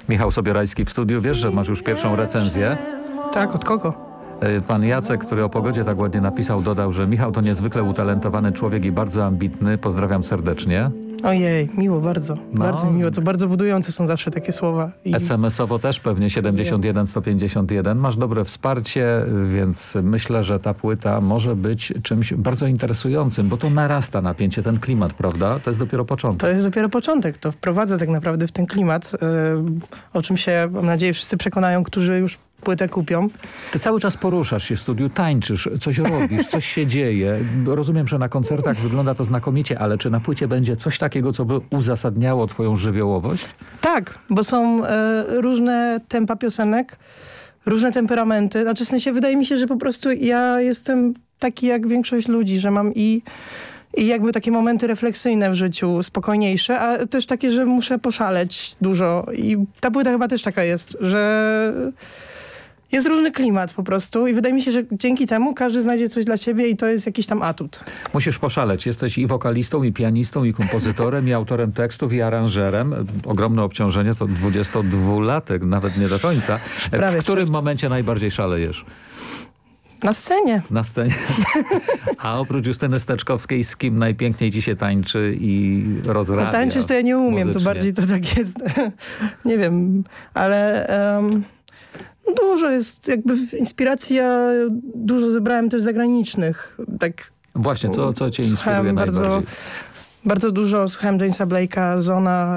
Michał Sobierajski w studiu. Wiesz, że masz już pierwszą recenzję? Tak, od kogo? Pan Jacek, który o pogodzie tak ładnie napisał, dodał, że Michał to niezwykle utalentowany człowiek i bardzo ambitny. Pozdrawiam serdecznie. Ojej, miło bardzo. No. Bardzo miło. To bardzo budujące są zawsze takie słowa. SMS-owo też pewnie 71 151. Masz dobre wsparcie, więc myślę, że ta płyta może być czymś bardzo interesującym, bo to narasta napięcie, ten klimat, prawda? To jest dopiero początek. To jest dopiero początek. To wprowadza tak naprawdę w ten klimat, o czym się, mam nadzieję, wszyscy przekonają, którzy już płytę kupią. Ty cały czas poruszasz się w studiu, tańczysz, coś robisz, coś się dzieje. Rozumiem, że na koncertach wygląda to znakomicie, ale czy na płycie będzie coś takiego, co by uzasadniało twoją żywiołowość? Tak, bo są różne tempa piosenek, różne temperamenty. Znaczy w sensie wydaje mi się, że po prostu ja jestem taki jak większość ludzi, że mam i jakby takie momenty refleksyjne w życiu, spokojniejsze, a też takie, że muszę poszaleć dużo. I ta płyta chyba też taka jest, że jest różny klimat po prostu i wydaje mi się, że dzięki temu każdy znajdzie coś dla siebie i to jest jakiś tam atut. Musisz poszaleć. Jesteś i wokalistą, i pianistą, i kompozytorem, i autorem tekstów, i aranżerem. Ogromne obciążenie, to 22-latek, nawet nie do końca. W którym momencie najbardziej szalejesz? Na scenie. Na scenie. A oprócz Justyny Steczkowskiej, z kim najpiękniej ci się tańczy i rozrabia? No, tańczyć to ja nie umiem, muzycznie. to bardziej to tak jest. Nie wiem, ale dużo jest jakby inspiracji, ja dużo zebrałem też zagranicznych. Tak. Właśnie, co cię inspiruje najbardziej? Bardzo dużo słuchałem Jamesa Blake'a, Zona,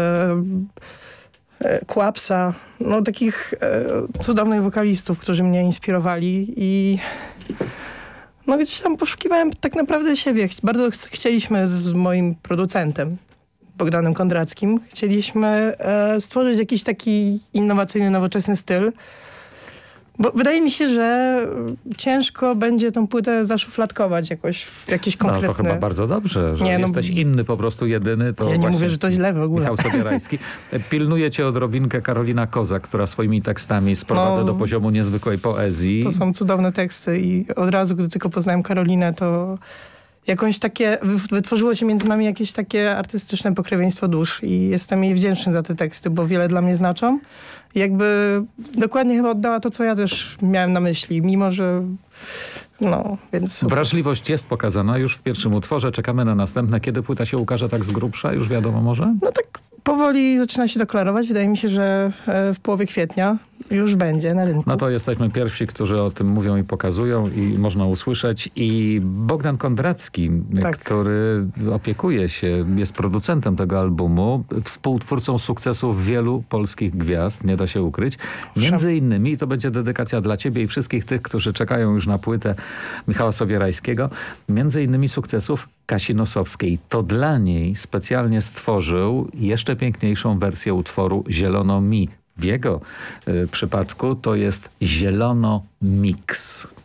Quapsa, no takich cudownych wokalistów, którzy mnie inspirowali i no gdzieś tam poszukiwałem tak naprawdę siebie. Bardzo chcieliśmy z moim producentem, Bogdanem Kondrackim, chcieliśmy stworzyć jakiś taki innowacyjny, nowoczesny styl. Bo wydaje mi się, że ciężko będzie tą płytę zaszufladkować jakoś w jakieś konkretne... No to chyba bardzo dobrze, że jesteś inny, po prostu jedyny. To ja nie mówię, że to źle w ogóle. Michał Sobierajski. Pilnuje cię odrobinkę Karolina Kozak, która swoimi tekstami sprowadza do poziomu niezwykłej poezji. To są cudowne teksty i od razu, gdy tylko poznałem Karolinę, to jakąś takie, wytworzyło się między nami jakieś takie artystyczne pokrewieństwo dusz i jestem jej wdzięczny za te teksty, bo wiele dla mnie znaczą. Jakby dokładnie chyba oddała to, co ja też miałem na myśli, mimo że no, więc... Wrażliwość jest pokazana już w pierwszym utworze, czekamy na następne. Kiedy płyta się ukaże tak z grubsza? Już wiadomo może? No tak powoli zaczyna się to klarować. Wydaje mi się, że w połowie kwietnia już będzie na rynku. No to jesteśmy pierwsi, którzy o tym mówią i pokazują i można usłyszeć. I Bogdan Kondracki, który opiekuje się, jest producentem tego albumu, współtwórcą sukcesów wielu polskich gwiazd, nie da się ukryć. Między innymi, to będzie dedykacja dla ciebie i wszystkich tych, którzy czekają już na płytę Michała Sobierajskiego, między innymi sukcesów Kasi Nosowskiej. To dla niej specjalnie stworzył jeszcze piękniejszą wersję utworu Zielono mi. W jego przypadku to jest Zielono Mix.